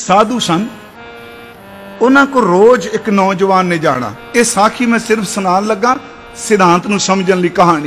साधु सन, उन्हां को रोज एक नौजवान ने जाना। ये साखी मैं सिर्फ सुनान लगा, सिद्धांत नूं समझण लई कहानी।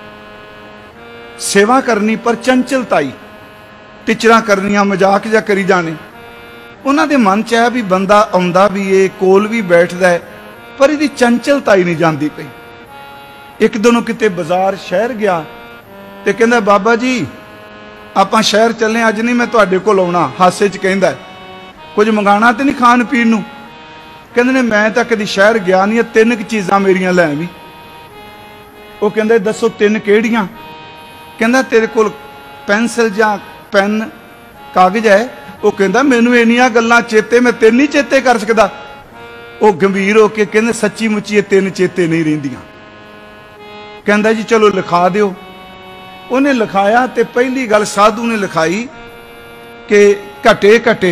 सेवा करनी पर चंचलताई, टिचरा करनियां, मजाक जा करी जाने। उन्हां दे मन च है भी बंदा आउंदा भी है, कोल भी बैठदा है, पर इहदी चंचलताई नहीं जांदी पई। एक दिनों किते बाजार शहर गया ते कहंदा बाबा जी आपां शहर चले, अज नहीं मैं तुहाडे कोल आउणा। हासे च कहंदा कुछ मंगाना तो नहीं खाण पीण नूं? कहंदे ने मैं तां कदी शहर गया नहीं, 3 चीज़ां मेरियां लै आवीं। वो कहंदे दसो 3 किहड़ियां? कहंदा तेरे कोल पेंसिल जां पेन कागज है? वो कहंदा मैनूं इन्नियां गल्लां चेते, मैं 3 ही चेते कर सकदा। वो गंभीर होके कहंदे सच्ची मुच्ची ये 3 चेते नहीं रहिंदियां। कहंदा जी चलो लिखा दिओ। उन्हें लिखाया तो पहली गल साधु ने लिखाई कि घटे घटे,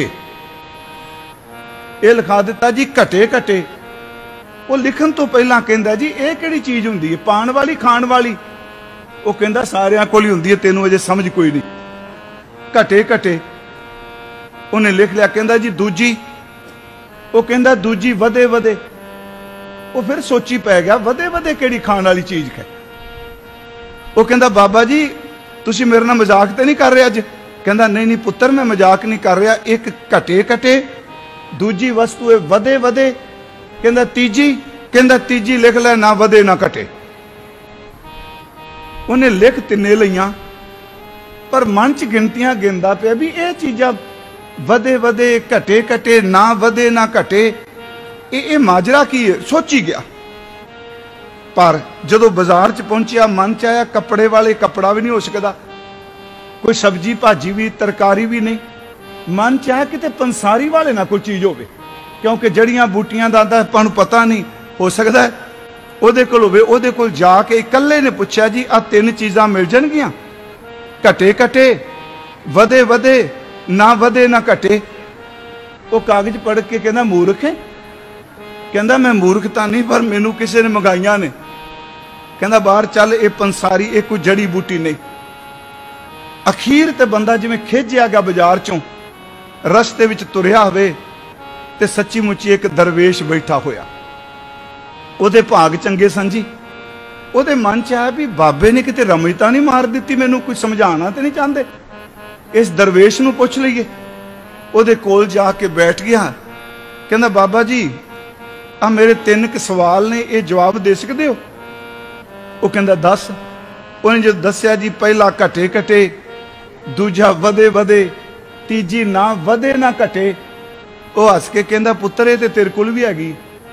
ये लिखा दिता जी घटे घटे। वो लिखण तो पहला कहंदा जी ये किहड़ी चीज़ हुंदी है, पाण वाली खाण वाली? वो कहंदा सारियां कोल ही हुंदी है, तैनूं अजे समझ कोई नहीं। घटे घटे उन्हें लिख लिया। कहंदा जी दूजी? वो कहंदा दूजी वधे वधे। वो फिर सोची पै गया वधे वधे किहड़ी खाण वाली चीज़ है। वो कहंदा बाबा जी तुसीं मेरे नाल मजाक तो नहीं कर रहे अज? कहंदा नहीं नहीं पुत्तर मैं मजाक नहीं कर रहा। एक घटे घटे, दूजी वस्तु है वधे वधे। कहंदा तीजी? कहंदा तीजी लिख लै ना वधे ना घटे। उन्हें लिख तिन्ने लईआं, पर मन च गिनतियां गिनदा पिया भी ये चीज़ां वधे वधे घटे घटे, ना वधे ना घटे, ये माजरा की है? सोची गया। पर जदों बाजार च पहुंचिया मन च आया कपड़े वाले कपड़ा भी नहीं हो सकता, कोई सब्जी भाजी भी तरकारी भी नहीं। मन च आया कि पंसारी वाले ना कोई चीज़ होवे, क्योंकि जड़ियां बूटियां दा आपां नूं पता नहीं, हो सकता है उहदे कोल होवे। उहदे कोल जाके इकल्ले ने पूछा जी आ 3 चीज़ां मिल जाणगियां? घटे घटे, वधे वधे, ना वधे ना घटे। वो कागज पढ़ के कहना मूर्ख है? कहंदा मैं मूर्खता नहीं, पर मैनू किसी ने मंगाइया ने। कहंदा बाहर चल, ये पंसारी ये कोई जड़ी बूटी नहीं। अखीर ते बंदा जिवें खिंचिया गया बाजार चों, रस्ते विच तुरिया होवे ते सच्ची मुच्ची एक दरवेश बैठा होया। उहदे भाग चंगे सन जी। उहदे मन च आया भी बाबे ने किते रमजता नहीं मार दी, मैनू कुछ समझाना तो नहीं चाहते, इस दरवेश नूं पुछ लईए। उहदे कोल जाके बैठ गया। कहंदा बाबा जी आ मेरे 3 सवाल ने, ये जवाब दे सकते हो? वो कहंदा दस। उन्हें जो दस्या जी पहला घटे घटे, दूजा वधे वधे, तीजी ना वधे ना घटे। वो हस के कहंदा पुत्तर ये ते तेरे कोल भी हैगी।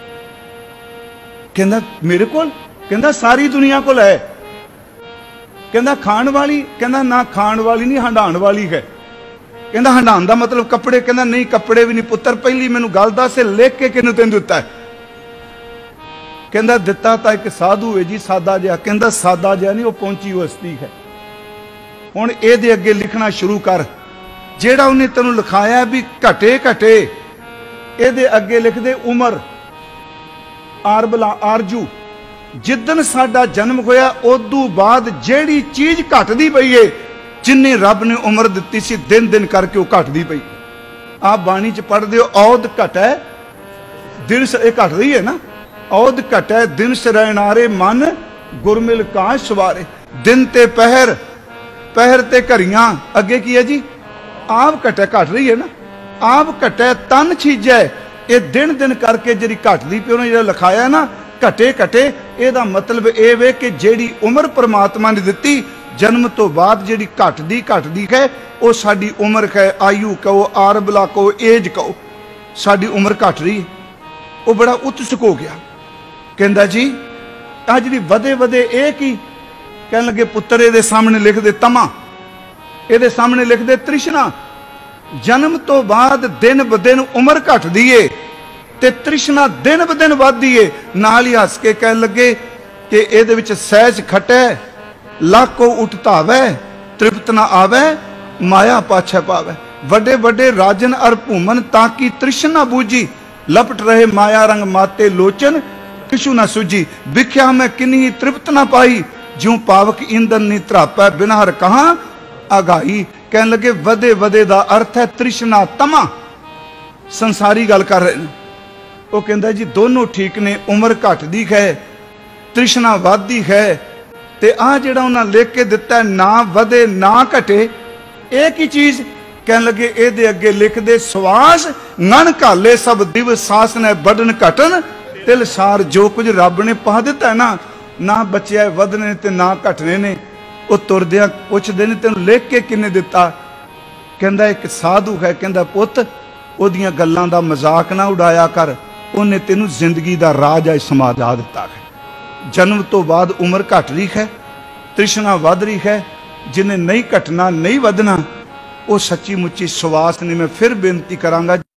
कहंदा मेरे कोल? कहंदा सारी दुनिया कोल है। कहंदा खाण वाली? कहंदा ना खाण वाली नहीं, हंडाण वाली है। कहंदा हंडाण दा मतलब कपड़े? कहंदा नहीं कपड़े भी नहीं पुत्तर, पहली मैनू गल दस लिख के किहनूं तैनूं दित्ता है? कहंदा दिता तो एक साधु है जी, सादा जिहा। कहंदा सादा जिहा नहीं, वो पहुंची हस्ती है। हुण इहदे अगे लिखना शुरू कर, जेड़ा उन्हें तैनूं लिखाया भी घटे घटे, इहदे अगे लिख दे उमर आरबला आरजू। जिदन साडा जन्म होया उदों बाद जेड़ी चीज घटदी पई है, जिन्ने रब ने उम्र दित्ती सी दिन दिन करके वो घटदी पई। आप बाणी च पढ़दे हो औद घटै दिन, ये घट रही है ना, औद घटै दिन सरैनारे मन गुरमिल का सवारे। दिन ते पहर, पहर ते घड़ियां, अगे की है जी आप घटै, घट रही है ना। आप घटै तन छीजै, ये दिन दिन करके जी घटदी पई, उन्हें जो लिखाया ना घटे घटे, ਇਹਦਾ मतलब ਇਹ ਵੇ कि ਜਿਹੜੀ उम्र परमात्मा ने दिती जन्म तो बाद ਜਿਹੜੀ घटदी है वो साडी उम्र है, आयु कहो, आरबला कहो, एज कहो, साडी उम्र घट रही है। वो बड़ा उत्सुक हो गया। कहंदा जी आ जी वधे वधे ये की? कहन लगे पुत्र ये सामने लिख दे तमा, ये सामने लिख दे तृष्णा। जन्म तो बाद दिन ब दिन उम्र घटदी है ते तृष्णा दिन ब दिन वधदी है। नाल ही हस के कह लगे कि इहदे विच सहज खटै लाखो उठतावै, तृप्त ना आवे माया पाछे पावे। वडे वडे राजन अर भूमन ताकि तृष्णा बूझी, लपट रहे माया रंग माते लोचन किशु ना सूझी। बिख्या में किन्ही तृप्त ना पाई, ज्यों पावक ईंधन नी त्रापै बिनहर कहाँ आगाई। कहन लगे वधे वधे दा अर्थ है तृष्णा तमा। संसारी गल कर रहे हैं। वो कहता जी दोनों ठीक ने, उम्र घटदी है, तृष्णा वधदी है, ते आ जिहड़ा उन्हां लिख के दिता है ना वधे ना घटे, एक ही चीज कहन लगे इहदे अगे लिख दे सवास नन घाले सब दिव सास ने बढ़न घटन तिल सार। जो कुछ रब ने पा दिता है ना बच्चे वधने ते ना घटने ने। वो तुरदियां पुछदे ने तैनूं लिख के किन्ने दिता? कहंदा एक साधु है, कहंदा पुੱਤ ओदियां गल्लां दा मजाक ना उड़ाया कर, उन्हें तेनू जिंदगी दा राज समझा दिता है। जन्म तो बाद उम्र घट रही है, तृष्णा वध रही है, जिन्हें नहीं घटना नहीं वधना वो सच्ची मुच्ची सवास नहीं। मैं फिर बेनती करांगा